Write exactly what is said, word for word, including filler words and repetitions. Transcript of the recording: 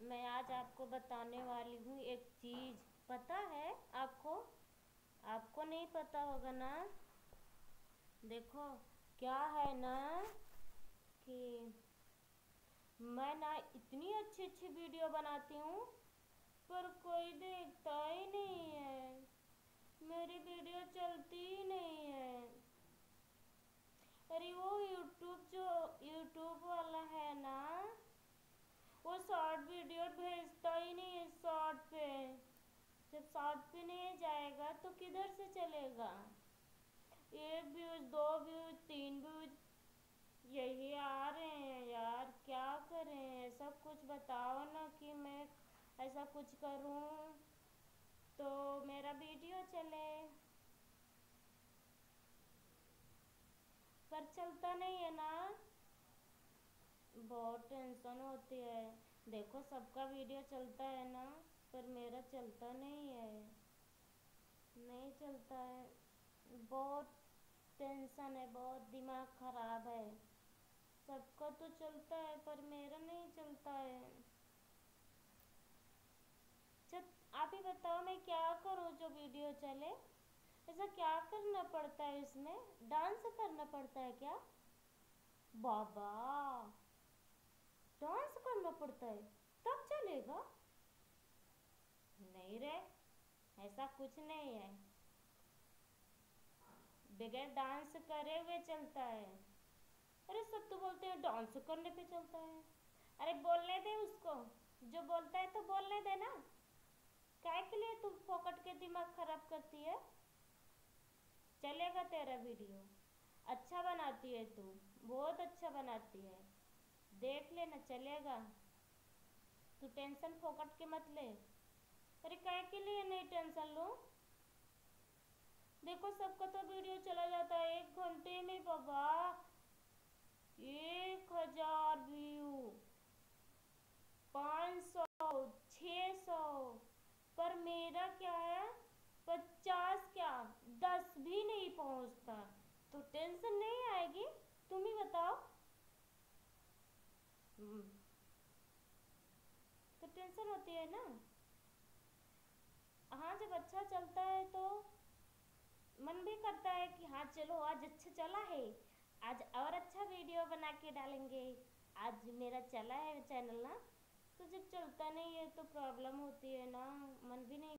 मैं आज आपको बताने वाली हूँ एक चीज़। पता है आपको? आपको नहीं पता होगा ना। देखो, क्या है ना कि मैं ना इतनी अच्छी अच्छी वीडियो बनाती हूँ, पर कोई देखता ही नहीं है। मेरी वीडियो चलती ही नहीं है। अरे वो यूट्यूब जो यूट्यूब वाला है ना, वो शॉर्ट वीडियो भेजता ही नहीं है। शॉर्ट पे जब शॉर्ट पे नहीं जाएगा तो किधर से चलेगा? एक व्यूज, दो व्यूज, तीन व्यूज यही आ रहे हैं यार। क्या करें? सब कुछ बताओ ना कि मैं ऐसा कुछ करूं तो मेरा वीडियो चले, पर चलता नहीं है ना। बहुत टेंशन होती है। देखो, सबका वीडियो चलता है ना, पर मेरा चलता नहीं है। नहीं चलता है। बहुत टेंशन है, बहुत दिमाग खराब है। सबका तो चलता है पर मेरा नहीं चलता है। जब आप ही बताओ, मैं क्या करूं जो वीडियो चले? ऐसा क्या करना पड़ता है? इसमें डांस करना पड़ता है क्या? बाबा, डांस करना पड़ता है तब चलेगा? नहीं रे, ऐसा कुछ नहीं है। बगैर डांस करे हुए चलता है। अरे सब तो बोलते हैं डांस करने पे चलता है। अरे बोलने दे उसको। जो बोलता है तो बोलने दे ना। काय के लिए तू फोकट के दिमाग खराब करती है? चलेगा तेरा वीडियो। अच्छा बनाती है तू, बहुत अच्छा बनाती है। देख लेना, चलेगा। तू टेंशन फोकट के मत ले। अरे काय के लिए नहीं टेंशन लूं? देखो, सबका तो वीडियो चला जाता है एक घंटे में बाबा। एक हजार व्यू, पाँच सौ, छः सौ। पर मेरा क्या है, पचास क्या, दस भी नहीं पहुंचता। तो टेंशन नहीं आएगी? तुम ही बताओ। हम्म, तो टेंशन होती है ना। हाँ, जब अच्छा चलता है तो मन भी करता है कि हाँ चलो, आज अच्छा चला है, आज और अच्छा वीडियो बना के डालेंगे। आज मेरा चला है चैनल ना। तो जब चलता नहीं है तो प्रॉब्लम होती है ना, मन भी नहीं